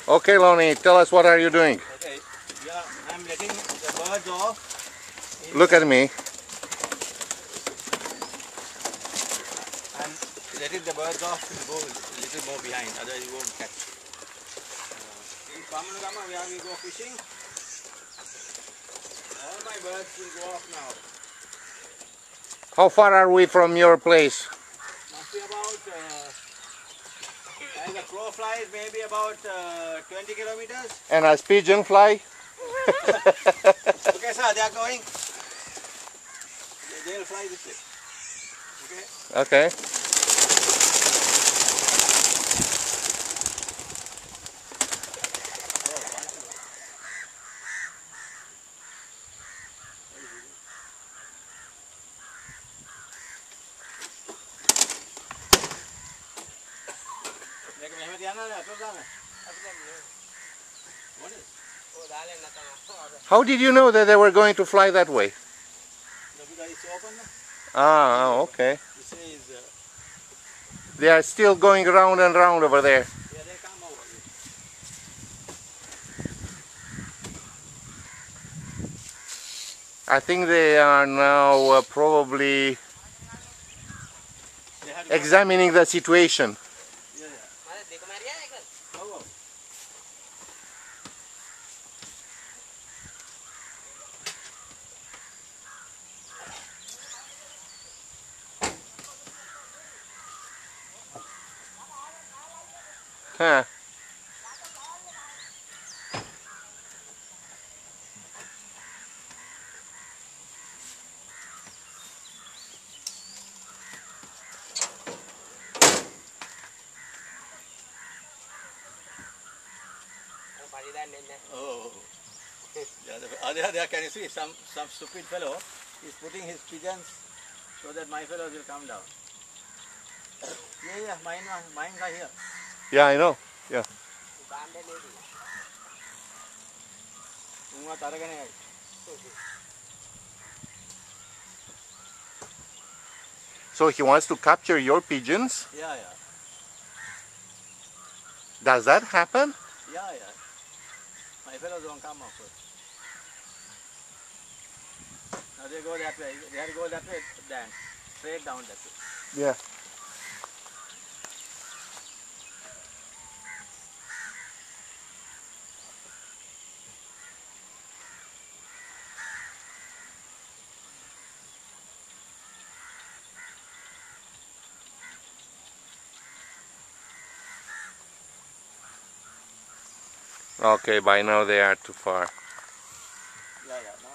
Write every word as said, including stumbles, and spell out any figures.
Okay, Lonnie, tell us what are you doing? Okay, yeah, I'm letting the birds off. Look at me. I'm letting the birds off to go a little more behind, otherwise you won't catch. Uh, in Pamanagama, where we go fishing, all my birds will go off now. How far are we from your place? Must be about, uh, as the crow flies, maybe about uh, twenty kilometers. And as pigeon fly? Okay, sir, they are going. They will fly this way. Okay? Okay. How did you know that they were going to fly that way? Ah, okay. They are still going round and round over there. Yeah, they come over. I think they are now uh, probably examining the situation. Yeah, yeah. Oh, oh. Huh. Oh. Yeah, the other there, can you see some some stupid fellow is putting his pigeons so that my fellows will come down. Yeah, yeah, mine, mine are here. Yeah, I know. Yeah. So he wants to capture your pigeons? Yeah, yeah. Does that happen? Yeah, yeah. My fellows won't come up first. Now they go that way. They have to go that way, then straight down that way. Yeah. Okay, by now they are too far. Yeah, yeah.